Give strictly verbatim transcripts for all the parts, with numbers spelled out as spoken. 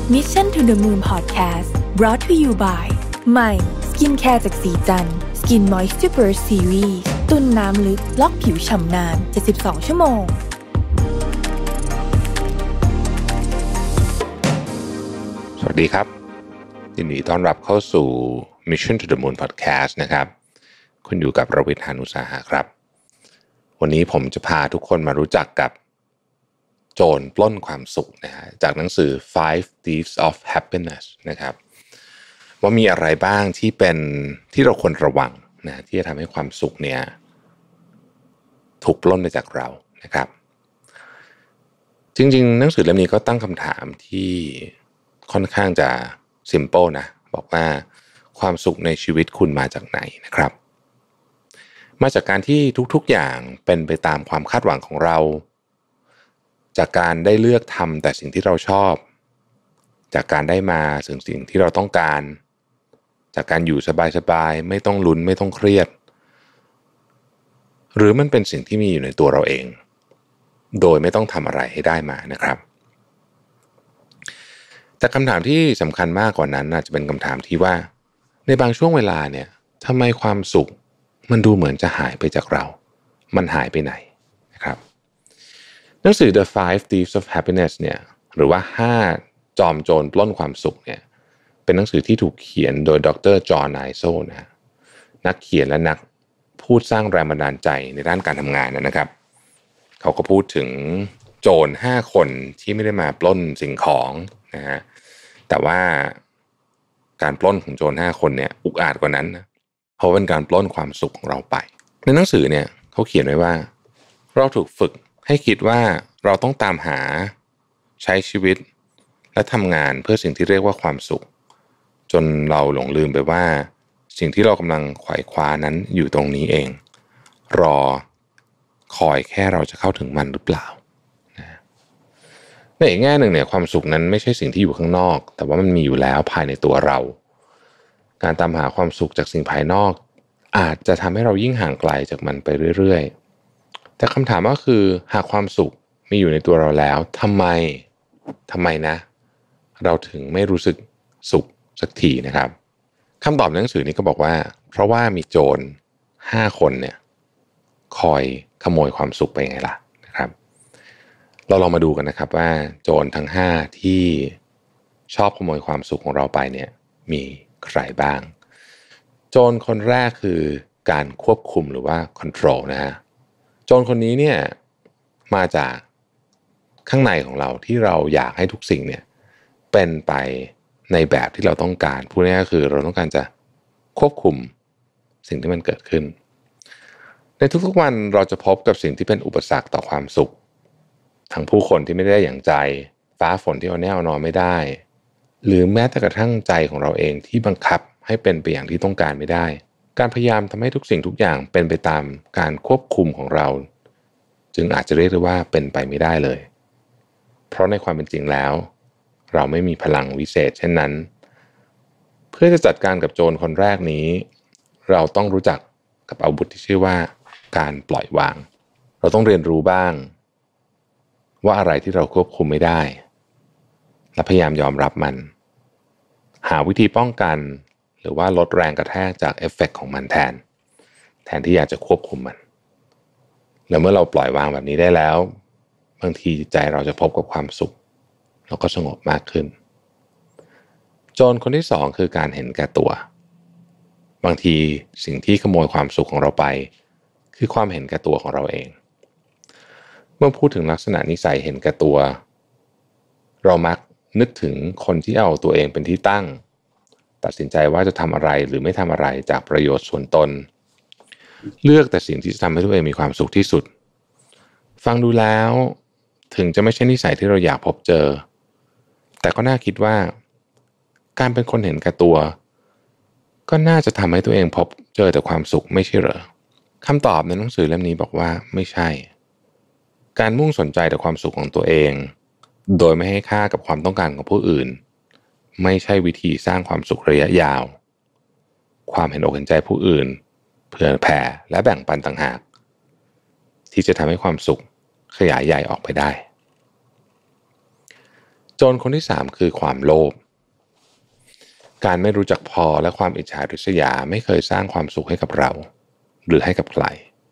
Mission to the Moon Podcast brought to you by ใหม่สกินแคร์จากสีจันทร์ Skin Moisture Burst Series ตุ้นน้ำลึกล็อกผิวฉ่ำนานเจ็ดสิบสองชั่วโมงสวัสดีครับยินดีต้อนรับเข้าสู่ Mission to the Moon Podcast นะครับคุณอยู่กับรวิทย์ หาญอุตสาหะครับวันนี้ผมจะพาทุกคนมารู้จักกับโจรปล้นความสุขนะฮะจากหนังสือ Five Thieves of Happiness นะครับว่ามีอะไรบ้างที่เป็นที่เราควรระวังนะที่จะทำให้ความสุขเนี่ยถูกปล้นไปจากเรานะครับจริงๆหนังสือเล่มนี้ก็ตั้งคำถามที่ค่อนข้างจะ simple นะบอกว่าความสุขในชีวิตคุณมาจากไหนนะครับมาจากการที่ทุกๆอย่างเป็นไปตามความคาดหวังของเราจากการได้เลือกทำแต่สิ่งที่เราชอบจากการได้มาสิ่งสิ่งที่เราต้องการจากการอยู่สบายๆไม่ต้องลุ้นไม่ต้องเครียดหรือมันเป็นสิ่งที่มีอยู่ในตัวเราเองโดยไม่ต้องทำอะไรให้ได้มานะครับแต่คำถามที่สำคัญมากกว่านั้นอาจจะเป็นคำถามที่ว่าในบางช่วงเวลาเนี่ยทำไมความสุขมันดูเหมือนจะหายไปจากเรามันหายไปไหนนะครับหนังสือ The Five Thieves of Happiness เนี่ยหรือว่าห้าจอมโจรปล้นความสุขเนี่ยเป็นหนังสือที่ถูกเขียนโดยดรจอห์นไนโซนะนักเขียนและนักพูดสร้างแรงบันดาลใจในด้านการทำงานนะครับเขาก็พูดถึงโจรห้าคนที่ไม่ได้มาปล้นสิ่งของนะฮะแต่ว่าการปล้นของโจรห้าคนเนี่ยอุกอาจกว่านั้นนะเพราะเป็นการปล้นความสุขของเราไปในหนังสือเนี่ยเขาเขียนไว้ว่าเราถูกฝึกให้คิดว่าเราต้องตามหาใช้ชีวิตและทำงานเพื่อสิ่งที่เรียกว่าความสุขจนเราหลงลืมไปว่าสิ่งที่เรากำลังไขว่คว้านั้นอยู่ตรงนี้เองรอคอยแค่เราจะเข้าถึงมันหรือเปล่านะในอีกแง่หนึ่งเนี่ยความสุขนั้นไม่ใช่สิ่งที่อยู่ข้างนอกแต่ว่ามันมีอยู่แล้วภายในตัวเราการตามหาความสุขจากสิ่งภายนอกอาจจะทำให้เรายิ่งห่างไกลจากมันไปเรื่อยๆแต่คำถามก็คือหากความสุขมีอยู่ในตัวเราแล้วทำไมทำไมนะเราถึงไม่รู้สึกสุขสักทีนะครับคำตอบในหนังสือนี้ก็บอกว่าเพราะว่ามีโจรห้าคนเนี่ยคอยขโมยความสุขไปไงล่ะนะครับเราลองมาดูกันนะครับว่าโจรทั้งห้าที่ชอบขโมยความสุขของเราไปเนี่ยมีใครบ้างโจรคนแรกคือการควบคุมหรือว่า control นะฮะโจรคนนี้เนี่ยมาจากข้างในของเราที่เราอยากให้ทุกสิ่งเนี่ยเป็นไปในแบบที่เราต้องการพูดง่ายๆก็คือเราต้องการจะควบคุมสิ่งที่มันเกิดขึ้นในทุกๆวันเราจะพบกับสิ่งที่เป็นอุปสรรคต่อความสุขทั้งผู้คนที่ไม่ได้อย่างใจฟ้าฝนที่เอาแน่เอานอนไม่ได้หรือแม้แต่กระทั่งใจของเราเองที่บังคับให้เป็นไปอย่างที่ต้องการไม่ได้การพยายามทำให้ทุกสิ่งทุกอย่างเป็นไปตามการควบคุมของเราจึงอาจจะเรียกได้ว่าเป็นไปไม่ได้เลยเพราะในความเป็นจริงแล้วเราไม่มีพลังวิเศษเช่นนั้นเพื่อจะจัดการกับโจรคนแรกนี้เราต้องรู้จักกับอาวุธที่ชื่อว่าการปล่อยวางเราต้องเรียนรู้บ้างว่าอะไรที่เราควบคุมไม่ได้และพยายามยอมรับมันหาวิธีป้องกันหรือว่าลดแรงกระแทกจากเอฟเฟกต์ของมันแทนแทนที่อยากจะควบคุมมันแล้วเมื่อเราปล่อยวางแบบนี้ได้แล้วบางทีใจเราจะพบกับความสุขแล้วก็สงบมากขึ้นโจรคนที่สองคือการเห็นแก่ตัวบางทีสิ่งที่ขโมยความสุขของเราไปคือความเห็นแก่ตัวของเราเองเมื่อพูดถึงลักษณะนิสัยเห็นแก่ตัวเรามักนึกถึงคนที่เอาตัวเองเป็นที่ตั้งตัดสินใจว่าจะทำอะไรหรือไม่ทำอะไรจากประโยชน์ส่วนตนเลือกแต่สิ่งที่จะทำให้ตัวเองมีความสุขที่สุดฟังดูแล้วถึงจะไม่ใช่นิสัยที่เราอยากพบเจอแต่ก็น่าคิดว่าการเป็นคนเห็นแก่ตัวก็น่าจะทำให้ตัวเองพบเจอแต่ความสุขไม่ใช่เหรอคำตอบในหนังสือเล่มนี้บอกว่าไม่ใช่การมุ่งสนใจแต่ความสุขของตัวเองโดยไม่ให้ค่ากับความต้องการของผู้อื่นไม่ใช่วิธีสร้างความสุขระยะยาวความเห็นอกเห็นใจผู้อื่นเผื่อแผ่และแบ่งปันต่างหากที่จะทำให้ความสุขขยายใหญ่ออกไปได้โจรคนที่สามคือความโลภการไม่รู้จักพอและความอิจฉาริษยาไม่เคยสร้างความสุขให้กับเราหรือให้กับใคร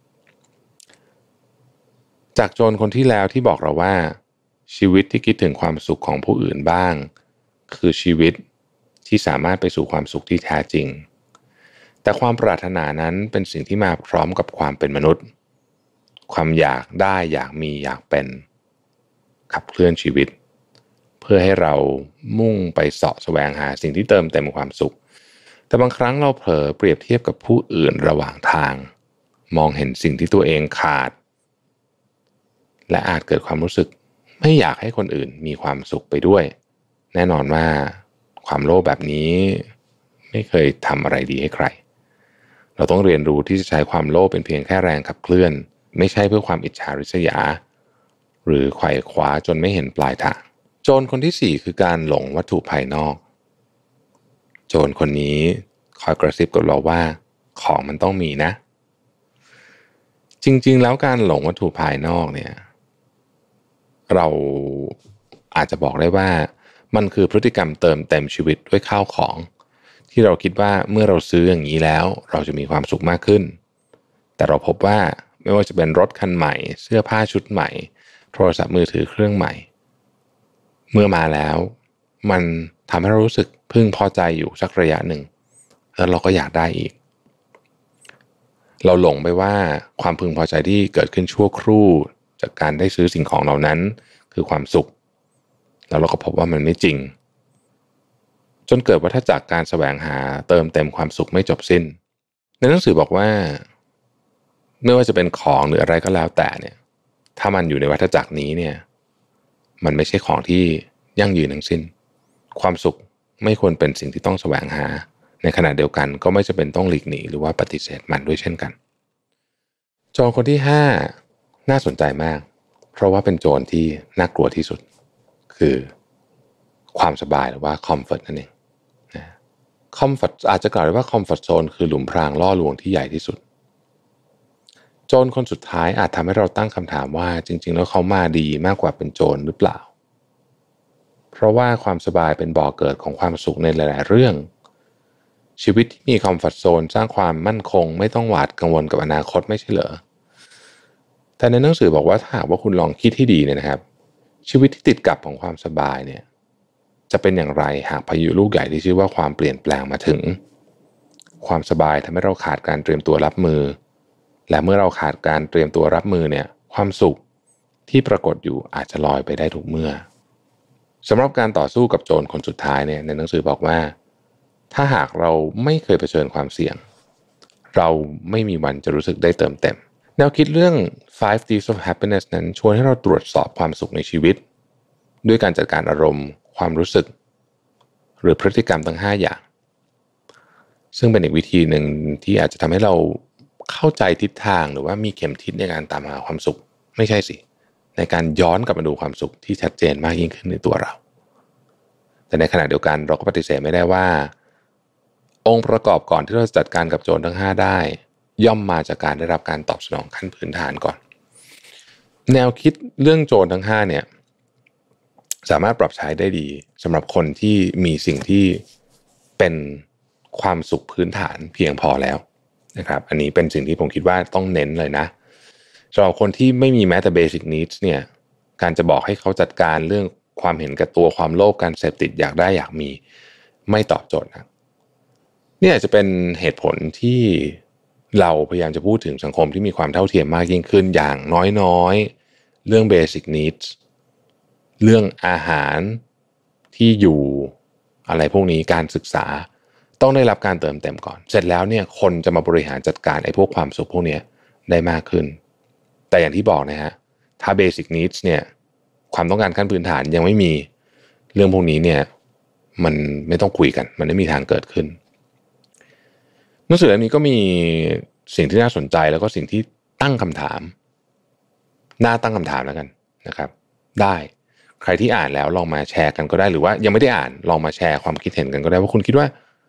จากโจรคนที่แล้วที่บอกเราว่าชีวิตที่คิดถึงความสุขของผู้อื่นบ้างคือชีวิตที่สามารถไปสู่ความสุขที่แท้จริงแต่ความปรารถนานั้นเป็นสิ่งที่มาพร้อมกับความเป็นมนุษย์ความอยากได้อยากมีอยากเป็นขับเคลื่อนชีวิตเพื่อให้เรามุ่งไปเสาะแสวงหาสิ่งที่เติมเต็มความสุขแต่บางครั้งเราเผลอเปรียบเทียบกับผู้อื่นระหว่างทางมองเห็นสิ่งที่ตัวเองขาดและอาจเกิดความรู้สึกไม่อยากให้คนอื่นมีความสุขไปด้วยแน่นอนว่าความโลภแบบนี้ไม่เคยทำอะไรดีให้ใครเราต้องเรียนรู้ที่จะใช้ความโลภเป็นเพียงแค่แรงขับเคลื่อนไม่ใช่เพื่อความอิจฉาริษยาหรือไขว่คว้าจนไม่เห็นปลายทางโจรคนที่สี่คือการหลงวัตถุภายนอกโจรคนนี้คอยกระซิบกับเราว่าของมันต้องมีนะจริงๆแล้วการหลงวัตถุภายนอกเนี่ยเราอาจจะบอกได้ว่ามันคือพฤติกรรมเติมเต็มชีวิตด้วยข้าวของที่เราคิดว่าเมื่อเราซื้ออย่างนี้แล้วเราจะมีความสุขมากขึ้นแต่เราพบว่าไม่ว่าจะเป็นรถคันใหม่เสื้อผ้าชุดใหม่โทรศัพท์มือถือเครื่องใหม่เมื่อมาแล้วมันทำให้เรารู้สึกพึงพอใจอยู่สักระยะหนึ่งแล้วเราก็อยากได้อีกเราหลงไปว่าความพึงพอใจที่เกิดขึ้นชั่วครู่จากการได้ซื้อสิ่งของเหล่านั้นคือความสุขแล้วเราก็พบว่ามันไม่จริงจนเกิดวัฏจักรการแสวงหาเติมเต็มความสุขไม่จบสิ้นในหนังสือบอกว่าไม่ว่าจะเป็นของหรืออะไรก็แล้วแต่เนี่ยถ้ามันอยู่ในวัฏจักรนี้เนี่ยมันไม่ใช่ของที่ยั่งยืนทั้งสิ้นความสุขไม่ควรเป็นสิ่งที่ต้องแสวงหาในขณะเดียวกันก็ไม่จำเป็นต้องหลีกหนีหรือว่าปฏิเสธมันด้วยเช่นกันโจรคนที่ห้าน่าสนใจมากเพราะว่าเป็นโจรที่น่ากลัวที่สุดคือความสบายหรือว่าคอมฟอร์ตนั่นเองนะคอมฟอร์ตอาจจะกล่าวได้ว่าคอมฟอร์ตโซนคือหลุมพรางล่อลวงที่ใหญ่ที่สุดโจรคนสุดท้ายอาจทำให้เราตั้งคำถามว่าจริงๆแล้วเขามาดีมากกว่าเป็นโจรหรือเปล่าเพราะว่าความสบายเป็นบ่อเกิดของความสุขในหลายๆเรื่องชีวิตที่มีคอมฟอร์ตโซนสร้างความมั่นคงไม่ต้องหวาดกังวลกับอนาคตไม่ใช่เหรอแต่ในหนังสือบอกว่าถ้าหากว่าคุณลองคิดให้ดีเนี่ยนะครับชีวิตที่ติดกับของความสบายเนี่ยจะเป็นอย่างไรหากพายุลูกใหญ่ที่ชื่อว่าความเปลี่ยนแปลงมาถึงความสบายทำให้เราขาดการเตรียมตัวรับมือและเมื่อเราขาดการเตรียมตัวรับมือเนี่ยความสุขที่ปรากฏอยู่อาจจะลอยไปได้ทุกเมื่อสำหรับการต่อสู้กับโจรคนสุดท้ายเนี่ยในหนังสือบอกว่าถ้าหากเราไม่เคยเผชิญความเสี่ยงเราไม่มีวันจะรู้สึกได้เติมเต็มแนวคิดเรื่อง five D's of Happiness นั้นชวนให้เราตรวจสอบความสุขในชีวิตด้วยการจัดการอารมณ์ความรู้สึกหรือพฤติกรรมทั้งห้าอย่างซึ่งเป็นอีกวิธีหนึ่งที่อาจจะทำให้เราเข้าใจทิศทางหรือว่ามีเข็มทิศในการตามหาความสุขไม่ใช่สิในการย้อนกลับมาดูความสุขที่ชัดเจนมากยิ่งขึ้นในตัวเราแต่ในขณะเดียวกันเราก็ปฏิเสธไม่ได้ว่าองค์ประกอบก่อนที่เราจะจัดการกับโจรทั้งห้าได้ย่อมมาจากการได้รับการตอบสนองขั้นพื้นฐานก่อนแนวคิดเรื่องโจรทั้งห้าเนี่ยสามารถปรับใช้ได้ดีสำหรับคนที่มีสิ่งที่เป็นความสุขพื้นฐานเพียงพอแล้วนะครับอันนี้เป็นสิ่งที่ผมคิดว่าต้องเน้นเลยนะสำหรับคนที่ไม่มีแม้แต่ basic needs เนี่ยการจะบอกให้เขาจัดการเรื่องความเห็นแก่ตัวความโลภการเสพติดอยากได้อยากมีไม่ตอบโจทย์นะนี่อาจจะเป็นเหตุผลที่เราพยายามจะพูดถึงสังคมที่มีความเท่าเทียมมากยิ่งขึ้นอย่างน้อยๆเรื่อง basic needs เรื่องอาหารที่อยู่อะไรพวกนี้การศึกษาต้องได้รับการเติมเต็มก่อนเสร็จแล้วเนี่ยคนจะมาบริหารจัดการไอ้พวกความสุขพวกนี้ได้มากขึ้นแต่อย่างที่บอกนะฮะถ้า basic needs เนี่ยความต้องการขั้นพื้นฐานยังไม่มีเรื่องพวกนี้เนี่ยมันไม่ต้องคุยกันมันไม่มีทางเกิดขึ้นหนังสือเล่มนี้ก็มีสิ่งที่น่าสนใจแล้วก็สิ่งที่ตั้งคำถามน่าตั้งคำถามแล้วกันนะครับได้ใครที่อ่านแล้วลองมาแชร์กันก็ได้หรือว่ายังไม่ได้อ่านลองมาแชร์ความคิดเห็นกันก็ได้ว่าคุณคิดว่า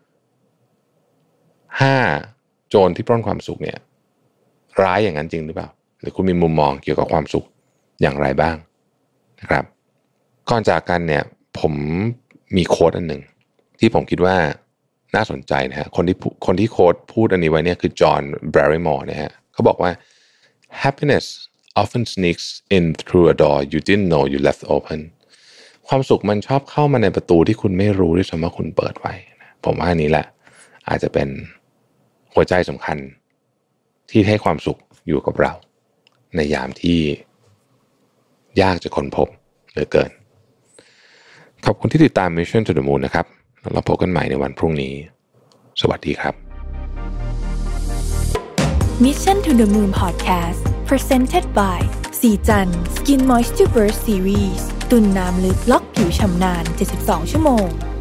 ห้าโจรที่ปล้นความสุขเนี่ยร้ายอย่างนั้นจริงหรือเปล่าหรือคุณมีมุมมองเกี่ยวกับความสุขอย่างไรบ้างนะครับก่อนจากกันเนี่ยผมมีโค้ดอันหนึ่งที่ผมคิดว่าน่าสนใจนะฮะคนที่คนที่โค้ดพูดอันนี้ไว้เนี่ยคือจอห์นแบร์ริมอร์นะฮะเขาบอกว่า happiness often sneaks in through a door you didn't know you left open ความสุขมันชอบเข้ามาในประตูที่คุณไม่รู้ด้วยซ้ำว่าคุณเปิดไว้นะผมว่าอันนี้แหละอาจจะเป็นหัวใจสำคัญที่ให้ความสุขอยู่กับเราในยามที่ยากจะค้นพบเหลือเกินขอบคุณที่ติดตาม Mission to the Moon นะครับเราพบกันใหม่ในวันพรุ่งนี้สวัสดีครับ Mission to the Moon Podcast Presented by สีจัน Skin Moisture Burst Series ตุ่นน้ำลึกล็อกผิวชำนานเจ็ดสิบสองชั่วโมง